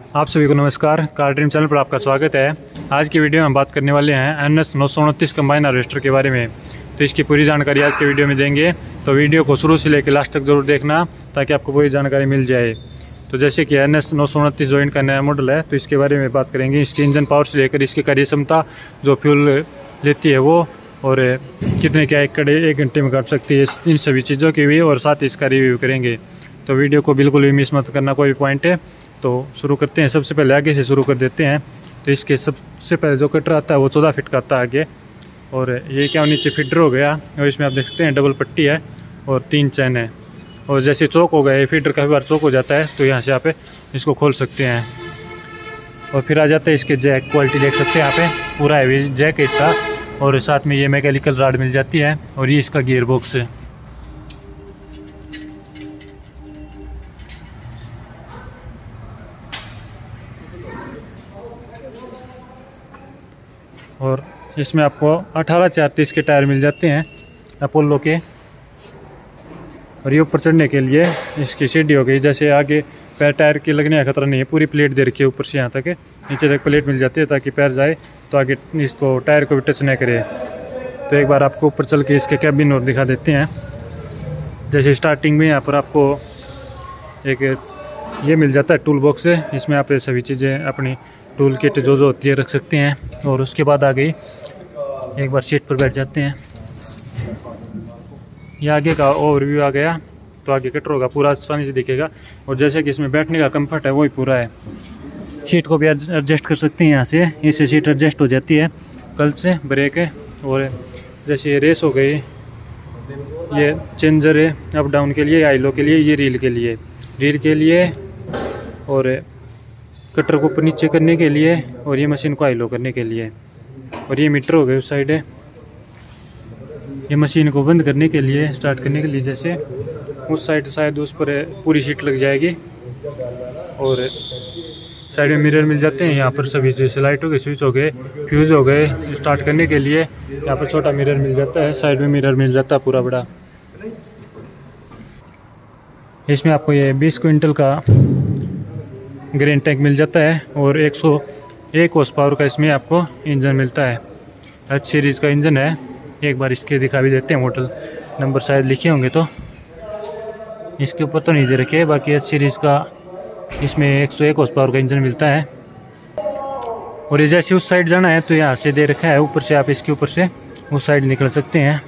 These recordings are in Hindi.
आप सभी को नमस्कार। कार ड्रीम चैनल पर आपका स्वागत है। आज की वीडियो में हम बात करने वाले हैं NS 929 कंबाइन हार्वेस्टर के बारे में। तो इसकी पूरी जानकारी आज के वीडियो में देंगे, तो वीडियो को शुरू से लेकर लास्ट तक जरूर देखना ताकि आपको पूरी जानकारी मिल जाए। तो जैसे कि NS 929 जो इनका नया मॉडल है, तो इसके बारे में बात करेंगे। इसके इंजन पावर से लेकर इसकी कार्य क्षमता, जो फ्यूल लेती है वो, और कितने क्या एक घंटे में काट सकती है, इन सभी चीज़ों की भी, और साथ ही इसका रिव्यू करेंगे। तो वीडियो को बिल्कुल भी मिस मत करना, कोई भी पॉइंट है। तो शुरू करते हैं। सबसे पहले आगे से शुरू कर देते हैं। तो इसके सबसे पहले जो कटर आता है वो 14 फीट का आता है आगे, और ये क्या नीचे फीडर हो गया, और इसमें आप देख सकते हैं डबल पट्टी है और 3 चैन है। और जैसे चौक हो गया, फीडर काफ़ी बार चौक हो जाता है, तो यहाँ से आप इसको खोल सकते हैं। और फिर आ जाता है इसके जैक, क्वालिटी देख सकते हैं यहाँ पे, पूरा हैवी जैक है इसका, और साथ में ये मैकेनिकल रॉड मिल जाती है, और ये इसका गियर बॉक्स है। और इसमें आपको 18/34 के टायर मिल जाते हैं अपोलो के। और ये ऊपर चढ़ने के लिए इसकी सीढ़ी हो गई, जैसे आगे पैर टायर के लगने का खतरा नहीं है, पूरी प्लेट दे रखी है ऊपर से यहाँ तक, नीचे तक प्लेट मिल जाती है ताकि पैर जाए तो आगे इसको टायर को भी टच नहीं करे। तो एक बार आपको ऊपर चल के इसके कैबिन और दिखा देते हैं। जैसे स्टार्टिंग में यहाँ पर आपको एक ये मिल जाता है टूल बॉक्स है, इसमें आप सभी चीज़ें अपनी टूल किट जो होती है रख सकते हैं। और उसके बाद आ गई, एक बार सीट पर बैठ जाते हैं। ये आगे का ओवरव्यू आ गया, तो आगे कटर होगा पूरा आसानी से दिखेगा। और जैसे कि इसमें बैठने का कंफर्ट है वही पूरा है। सीट को भी एडजस्ट कर सकते हैं यहाँ से, इससे सीट एडजस्ट हो जाती है कल से ब्रेक है। और जैसे ये रेस हो गई, ये चेंजर है अप डाउन के लिए, आईलो के लिए, ये रील के लिए, और कटर को ऊपर नीचे करने के लिए, और ये मशीन को आईलो करने के लिए। और ये मीटर हो गए उस साइड है, ये मशीन को बंद करने के लिए, स्टार्ट करने के लिए। जैसे उस साइड शायद उस पर पूरी सीट लग जाएगी। और साइड में मिरर मिल जाते हैं यहाँ पर सभी, जैसे लाइट हो गई, स्विच हो गए, फ्यूज़ हो गए, स्टार्ट करने के लिए यहाँ पर छोटा मिरर मिल जाता है, साइड में मिरर मिल जाता है पूरा बड़ा। इसमें आपको ये 20 क्विंटल का ग्रेन टैंक मिल जाता है, और 101 हॉर्स पावर का इसमें आपको इंजन मिलता है। H सीरीज़ का इंजन है। एक बार इसके दिखा भी देते हैं, मॉडल नंबर शायद लिखे होंगे, तो इसके ऊपर तो नहीं दे रखे, बाकी H सीरीज़ का इसमें 101 हॉर्स पावर का इंजन मिलता है। और ये जैसे उस साइड जाना है तो यहाँ से दे रखा है, ऊपर से आप इसके ऊपर से उस साइड निकल सकते हैं,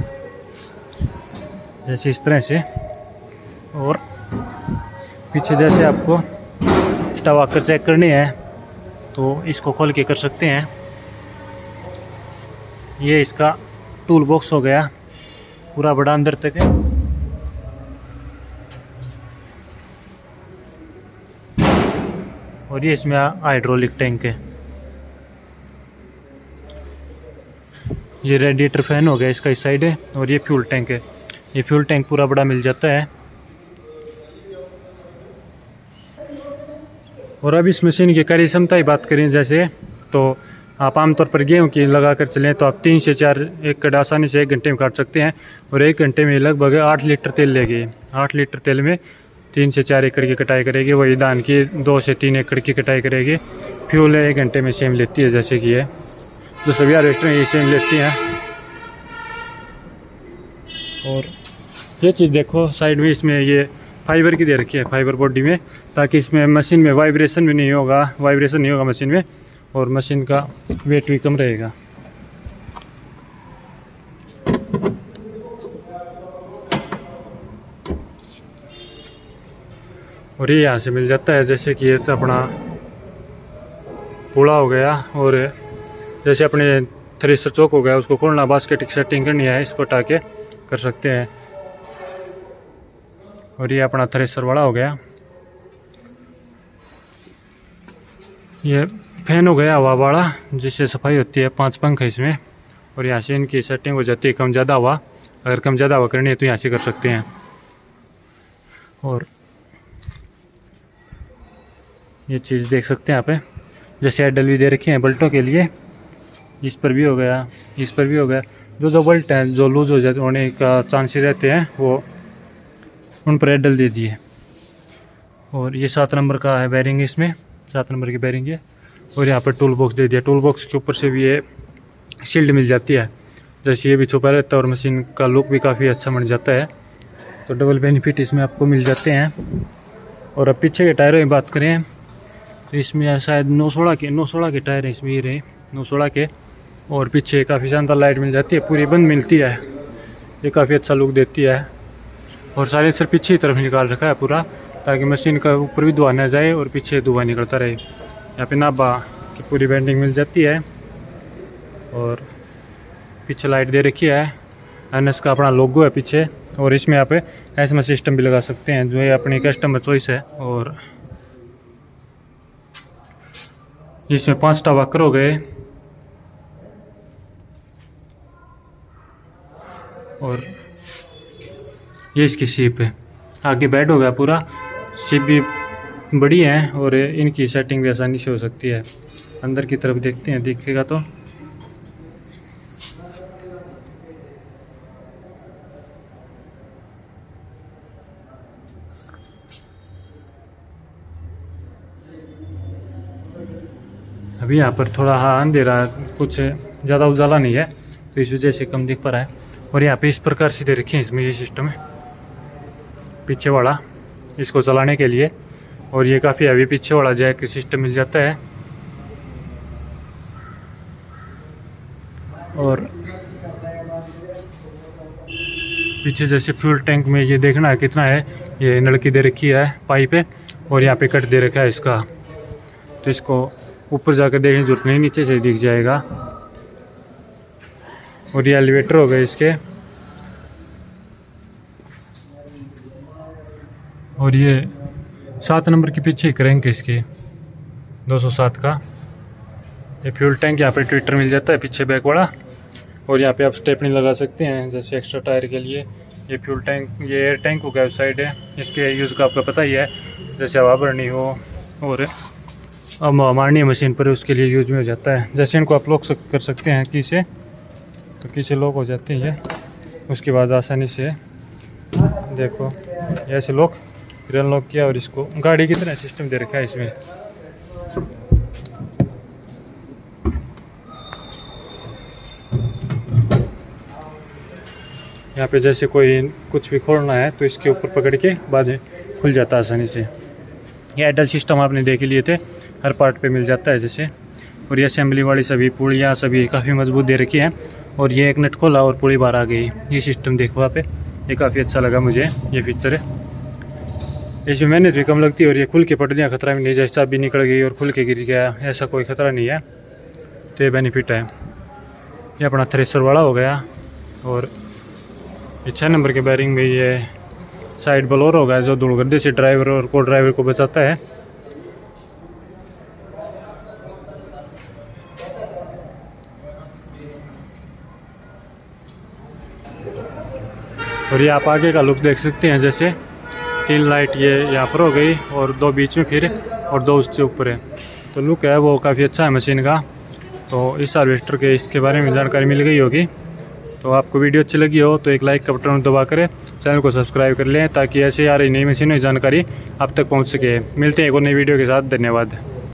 जैसे इस तरह से। और पीछे जैसे आपको स्टव आकर चेक करनी है तो इसको खोल के कर सकते हैं। ये इसका टूल बॉक्स हो गया पूरा बड़ा अंदर तक है। और ये इसमें हाइड्रोलिक टैंक है। ये रेडिएटर फैन हो गया इसका इस साइड है, और ये फ्यूल टैंक है। ये फ्यूल टैंक पूरा बड़ा मिल जाता है। और अब इस मशीन की कार्य क्षमता की बात करें, जैसे तो आप आमतौर पर गेहूं की लगा कर चलें तो आप 3 से 4 एकड़ आसानी से 1 घंटे में काट सकते हैं। और 1 घंटे में लगभग 8 लीटर तेल लेगी। 8 लीटर तेल में 3 से 4 एकड़ की कटाई करेगी। वही धान की 2 से 3 एकड़ की कटाई करेगी। फ्यूल 1 घंटे में सेम लेती है, जैसे कि है जो सभी हार्वेस्टर ये सेम लेती हैं। और ये चीज़ देखो साइड में, इसमें ये फाइबर की दे रखी है, फाइबर बॉडी में, ताकि इसमें मशीन में वाइब्रेशन भी नहीं होगा, मशीन में, और मशीन का वेट भी कम रहेगा। और ये यहाँ से मिल जाता है, जैसे कि ये तो अपना पूड़ा हो गया। और जैसे अपने थ्रेसर चौक हो गया, उसको खोलना, बास्केट की सेटिंग करनी है, इसको हटा के कर सकते हैं। और ये अपना थ्रेसर बड़ा हो गया। ये फैन हो गया हवा वाला, जिससे सफाई होती है। 5 पंख है इसमें, और यहाँ से इनकी सेटिंग हो जाती है कम ज़्यादा हवा। अगर कम ज़्यादा हवा करनी है तो यहाँ से कर सकते हैं। और ये चीज़ देख सकते हैं यहाँ पे, जैसे हैंडल भी दे रखे हैं बल्टों के लिए। इस पर भी हो गया, इस पर भी हो गया। जो बल्ट है जो लूज हो जाते होने का चांसेस रहते हैं, वो उन पर हैंडल दे दिए। और ये 7 नंबर का है बेरिंग इसमें, 7 नंबर की बेरिंग है। और यहाँ पर टूल बॉक्स दे दिया, टूल बॉक्स के ऊपर से भी ये शील्ड मिल जाती है, जैसे ये भी छुपा रहता है और मशीन का लुक भी काफ़ी अच्छा बन जाता है। तो डबल बेनिफिट इसमें आपको मिल जाते हैं। और अब पीछे के टायरों की बात करें तो इसमें शायद 916 के टायर हैं इसमें, ये रहे 916 के। और पीछे काफ़ी शानदार लाइट मिल जाती है, पूरी बंद मिलती है, ये काफ़ी अच्छा लुक देती है। और साइलेंसर पीछे की तरफ निकाल रखा है पूरा, ताकि मशीन का ऊपर भी धुआं न जाए और पीछे धुआं निकलता रहे। यहाँ पे नाभा की पूरी बेंडिंग मिल जाती है। और पीछे लाइट दे रखी है, एनएस का अपना लोगो है पीछे। और इसमें आप एसएमएस सिस्टम भी लगा सकते हैं, जो है अपनी कस्टमर चॉइस है। और इसमें 5टा वॉकर हो गए। और ये इसकी शीप है, आगे बेड हो गया पूरा, शीप भी बड़ी है और इनकी सेटिंग भी आसानी से हो सकती है। अंदर की तरफ देखते हैं, दिखेगा तो अभी यहाँ पर थोड़ा अंधेरा, कुछ ज़्यादा उजाला नहीं है तो इस वजह से कम दिख पा रहा है। और यहाँ पे इस प्रकार से दे रखे हैं इसमें ये सिस्टम है पीछे वाला, इसको चलाने के लिए। और ये काफ़ी हैवी पीछे वाला जैक सिस्टम मिल जाता है। और पीछे जैसे फ्यूल टैंक में ये देखना है कितना है, ये नलकी दे रखी है पाइप है। और यहाँ पे कट दे रखा है इसका, तो इसको ऊपर जाकर देखने की जरूरत नहीं, नीचे से दिख जाएगा। और ये एलिवेटर हो गए इसके। और ये 7 नंबर के पीछे क्रैंक है इसके 207 का। ये फ्यूल टैंक, यहाँ पे ट्विटर मिल जाता है पीछे बैक वाला। और यहाँ पे आप स्टेपनी लगा सकते हैं जैसे एक्स्ट्रा टायर के लिए। ये फ्यूल टैंक, ये एयर टैंक हो गया उस साइड है, इसके यूज़ का आपको पता ही है, जैसे हवा भरनी हो और अब मारनी मशीन पर, उसके लिए यूज में हो जाता है। जैसे इनको आप लॉक कर सकते हैं की से, तो की से लॉक हो जाती है। उसके बाद आसानी से देखो ऐसे लॉक, फिर अनलॉक किया और इसको गाड़ी की तरह सिस्टम दे रखा है इसमें। यहाँ पे जैसे कोई कुछ भी खोलना है तो इसके ऊपर पकड़ के बाद खुल जाता है आसानी से। ये एडल सिस्टम आपने देख लिए थे, हर पार्ट पे मिल जाता है जैसे। और ये असेंबली वाली सभी पुड़ियाँ सभी काफ़ी मजबूत दे रखी हैं। और ये एक नट खोला और पुड़ी बाहर आ गई। ये सिस्टम देखो वहाँ पे, ये काफ़ी अच्छा लगा मुझे ये फीचर है। इसमें मेहनत भी कम लगती है और ये खुल के पटलियाँ खतरा भी नहीं, जैसे चाबी निकल गई और खुल के गिर गया ऐसा कोई खतरा नहीं है, तो ये बेनिफिट है। ये अपना थ्रेसर वाला हो गया। और ये 6 नंबर के बैरिंग में ये साइड ब्लोअर होगा जो धूल गर्दे से ड्राइवर और को ड्राइवर को बचाता है। और ये आप आगे का लुक देख सकते हैं, जैसे 3 लाइट ये यहाँ पर हो गई और 2 बीच में फिर और 2 उससे ऊपर है, तो लुक है वो काफ़ी अच्छा है मशीन का। तो इस हार्वेस्टर के इसके बारे में जानकारी मिल गई होगी। तो आपको वीडियो अच्छी लगी हो तो एक लाइक का बटन दबा कर चैनल को सब्सक्राइब कर लें, ताकि ऐसे आ रही नई मशीनों की जानकारी आप तक पहुंच सके। मिलते हैं एक और नई वीडियो के साथ, धन्यवाद।